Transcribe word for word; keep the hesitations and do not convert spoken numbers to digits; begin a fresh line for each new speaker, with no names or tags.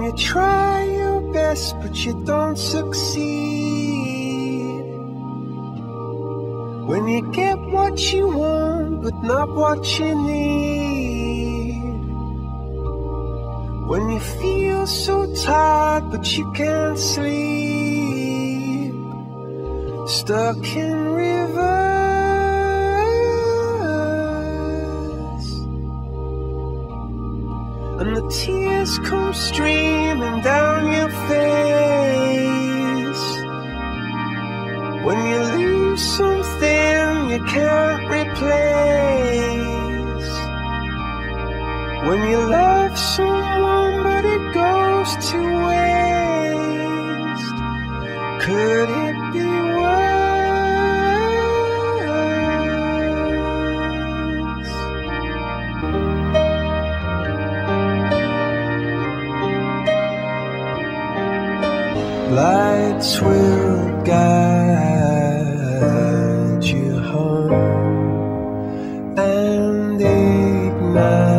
you try your best but you don't succeed, when you get what you want but not what you need, when you feel so tired but you can't sleep, stuck in reverse, and the tears come streaming down your face, when you lose something you can't replace, when you love someone but it goes to waste. Could it be worse? Lights will guide you home and ignite